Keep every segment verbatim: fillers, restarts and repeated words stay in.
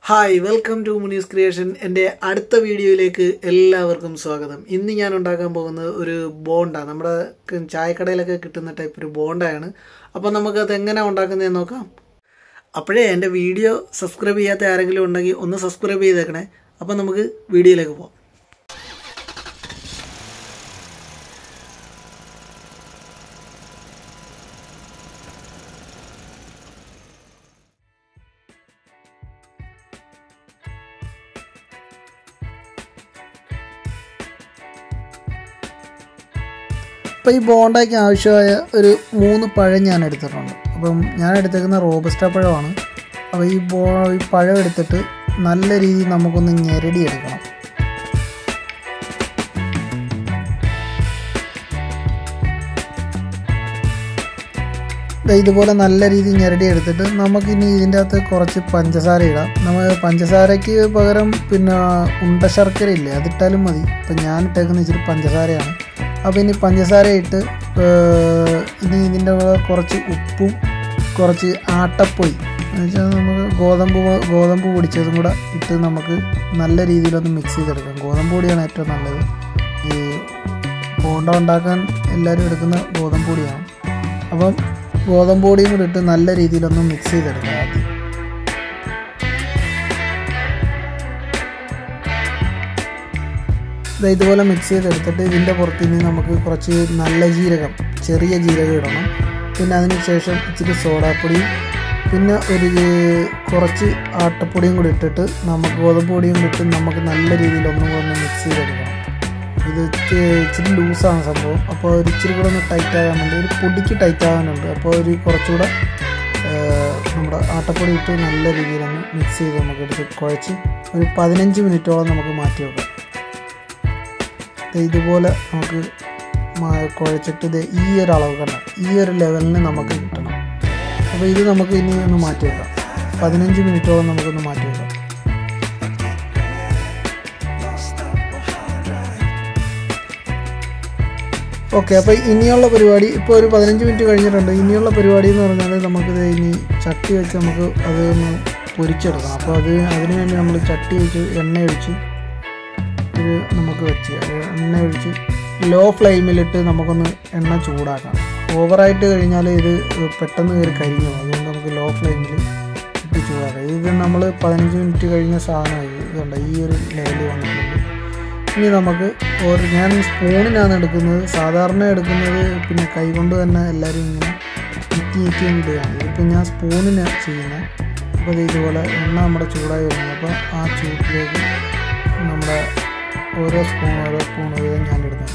Hi, welcome to Muni's Creation. എന്റെ അടുത്ത വീഡിയോയിലേക്ക് എല്ലാവർക്കും സ്വാഗതം. ഇന്ന് ഞാൻ ഉണ്ടാക്കാൻ പോകുന്നത് ഒരു ബോണ്ട. നമ്മുടെ ചായക്കടയിലൊക്കെ കിട്ടുന്ന ടൈപ്പ് ഒരു ബോണ്ടയാണ്. അപ്പോൾ നമുക്ക് അത് എങ്ങനെ ഉണ്ടാക്കുന്നതെന്ന് നോക്കാം. അപ്പോഴേ എൻ്റെ വീഡിയോ സബ്സ്ക്രൈബ് ചെയ്യാത്ത ആരെങ്കിലും ഉണ്ടെങ്കിൽ ഒന്ന് സബ്സ്ക്രൈബ് ചെയ്തേക്കണേ. അപ്പോൾ നമുക്ക് വീഡിയോയിലേക്ക് പോകാം. അപ്പോൾ ഈ ബോണ്ടയ്ക്ക് ആവശ്യമായ ഒരു മൂന്ന് പഴം ഞാൻ എടുത്തിട്ടുണ്ട്. അപ്പം ഞാൻ എടുത്തേക്കുന്ന റോബസ്റ്റ പഴമാണ്. അപ്പോൾ ഈ ബോ ഈ പഴം എടുത്തിട്ട് നല്ല രീതിയിൽ നമുക്കൊന്ന് ഞെരടി എടുക്കണം. ഇതുപോലെ നല്ല രീതിയിൽ ഞെരടി എടുത്തിട്ട് നമുക്കിനി ഇതിൻ്റെ അകത്ത് കുറച്ച് പഞ്ചസാര ഇടാം. നമ്മൾ പഞ്ചസാരയ്ക്ക് പകരം പിന്നെ ഉണ്ട ശർക്കര ഇല്ലേ, അതിട്ടാലും മതി. ഇപ്പം ഞാൻ ഇട്ടേക്കുന്ന ഇച്ചിരി പഞ്ചസാരയാണ്. അപ്പോൾ ഇനി പഞ്ചസാര ഇട്ട് ഇനി ഇതിൻ്റെ കുറച്ച് ഉപ്പും കുറച്ച് ആട്ടപ്പൊടി എന്ന് വെച്ചാൽ നമുക്ക് ഗോതമ്പ് ഗോതമ്പ് പൊടിച്ചതും കൂടെ ഇട്ട് നമുക്ക് നല്ല രീതിയിലൊന്ന് മിക്സ് ചെയ്തെടുക്കാം. ഗോതമ്പ് പൊടിയാണ് ഏറ്റവും നല്ലത്. ഈ ബോണ്ട ഉണ്ടാക്കാൻ എല്ലാവരും എടുക്കുന്ന ഗോതമ്പ് പൊടിയാണ്. അപ്പം ഗോതമ്പ് പൊടിയും കൂടി ഇട്ട് നല്ല രീതിയിലൊന്ന് മിക്സ് ചെയ്തെടുക്കാം ആദ്യം. ഇതുപോലെ മിക്സ് ചെയ്തെടുത്തിട്ട് ഇതിൻ്റെ പുറത്തിനി നമുക്ക് കുറച്ച് നല്ല ജീരകം, ചെറിയ ജീരകം ഇടണം. പിന്നെ അതിന് ശേഷം ഇച്ചിരി സോഡാപ്പൊടിയും പിന്നെ ഒരു കുറച്ച് ആട്ടപ്പൊടിയും കൂടി ഇട്ടിട്ട് നമുക്ക് ഗോതമ്പ് പൊടിയും കൂടി ഇട്ട് നമുക്ക് നല്ല രീതിയിൽ ഒന്നും കൂടെ ഒന്ന് മിക്സ് ചെയ്തെടുക്കണം. ഇത് ഇച്ചിരി ലൂസാണ് സംഭവം. അപ്പോൾ ഒരു ഇച്ചിരി കൂടെ ഒന്ന് ടൈറ്റ് ആകാൻ വേണ്ടി ഒരു പൊടിക്ക് ടൈറ്റ് ആകാനുണ്ട്. അപ്പോൾ ഒരു കുറച്ചുകൂടെ നമ്മുടെ ആട്ടപ്പൊടി ഇട്ട് നല്ല രീതിയിലൊന്ന് മിക്സ് ചെയ്ത് നമുക്ക് എടുത്ത് കുഴച്ച് ഒരു പതിനഞ്ച് മിനിറ്റോളം നമുക്ക് മാറ്റി വെക്കാം. ഇതുപോലെ നമുക്ക് കുഴച്ചിട്ട് ഇത് ഈ ഒരു അളവ് കണ്ട ഈ ഒരു ലെവലിന് നമുക്ക് കിട്ടണം. അപ്പോൾ ഇത് നമുക്ക് ഇനി ഒന്ന് മാറ്റി വെക്കാം. പതിനഞ്ച് മിനിറ്റോളം നമുക്കൊന്ന് മാറ്റി വെക്കാം. ഓക്കെ, അപ്പോൾ ഇനിയുള്ള പരിപാടി ഇപ്പോൾ ഒരു പതിനഞ്ച് മിനിറ്റ് കഴിഞ്ഞിട്ടുണ്ട്. ഇനിയുള്ള പരിപാടി എന്ന് പറഞ്ഞാൽ നമുക്കിത് ഇനി ചട്ടി വെച്ച് നമുക്ക് അത് ഒന്ന് പൊരിച്ചെടുക്കണം. അപ്പോൾ അത് അതിനു വേണ്ടി നമ്മൾ ചട്ടി വെച്ച് എണ്ണ ഒഴിച്ച് ഒരു നമുക്ക് വെച്ച് എണ്ണ ഒഴിച്ച് ലോ ഫ്ലെയിമിലിട്ട് നമുക്കൊന്ന് എണ്ണ ചൂടാക്കാം. ഓവറായിട്ട് കഴിഞ്ഞാൽ ഇത് പെട്ടെന്ന് കയറി കരിഞ്ഞു. അതുകൊണ്ട് നമുക്ക് ലോ ഫ്ലെയിമിൽ ഇട്ട് ചൂടാക്കാം. ഇത് നമ്മൾ പതിനഞ്ച് മിനിറ്റ് കഴിഞ്ഞ സാധനമായി ഇതുണ്ട് ഈ ഒരു ലെവലിൽ വന്നിട്ടുണ്ട്. ഇനി നമുക്ക് ഒരു ഞാൻ സ്പൂണിനാണ് എടുക്കുന്നത്. സാധാരണ എടുക്കുന്നത് പിന്നെ കൈകൊണ്ട് തന്നെ എല്ലാവരും ഇങ്ങനെ ഇറ്റി ഇറ്റി ഇടുകയാണ്. ഇതിപ്പോൾ ഞാൻ സ്പൂണിനാണ് ചെയ്യുന്നത്. അപ്പോൾ ഇത് ഇതുപോലെ എണ്ണ നമ്മുടെ ചൂടായി വരുന്നത്. അപ്പോൾ ആ ചൂട്ടിലേക്ക് നമ്മുടെ ഓരോ സ്പൂൺ ഓരോ സ്പൂൺ വീതം ഞാൻ ഇടുന്നത്.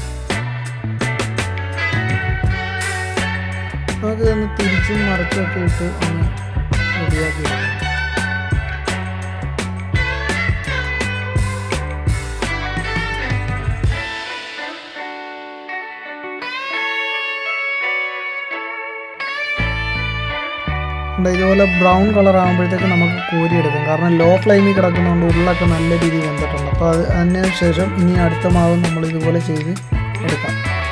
നമുക്കിതൊന്ന് തിരിച്ചും മറിച്ചൊക്കെ ഇട്ട് ഒന്ന് റെഡിയാക്കി എടുക്കാം. ഇതുപോലെ ബ്രൗൺ കളർ ആകുമ്പോഴത്തേക്ക് നമുക്ക് കോരിയെടുക്കാം. കാരണം ലോ ഫ്ലെയിമിൽ കിടക്കുന്നതുകൊണ്ട് ഉള്ളൊക്കെ നല്ല രീതിയിൽ വെന്തിട്ടുണ്ട്. അപ്പോൾ അത് അതിന് ശേഷം ഇനി അടുത്ത മാവ് നമ്മൾ ഇതുപോലെ ചെയ്ത് എടുക്കാം.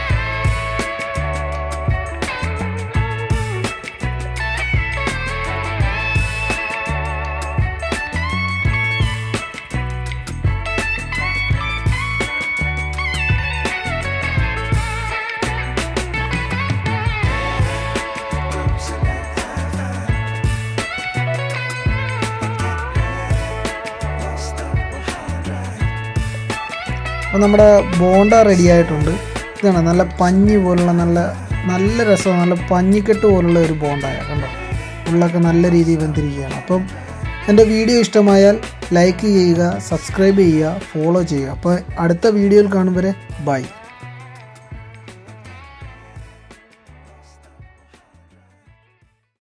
അപ്പോൾ നമ്മുടെ ബോണ്ട റെഡി ആയിട്ടുണ്ട്. ഇതാണ് നല്ല പഞ്ഞി പോലുള്ള നല്ല നല്ല രസം, നല്ല പഞ്ഞിക്കെട്ട് പോലുള്ള ഒരു ബോണ്ടയാ. കണ്ടോ, ഉള്ളൊക്കെ നല്ല രീതിയിൽ വെന്തിരിക്കുകയാണ്. അപ്പം എൻ്റെ വീഡിയോ ഇഷ്ടമായാൽ ലൈക്ക് ചെയ്യുക, സബ്സ്ക്രൈബ് ചെയ്യുക, ഫോളോ ചെയ്യുക. അപ്പോൾ അടുത്ത വീഡിയോയിൽ കാണും വരെ ബൈ.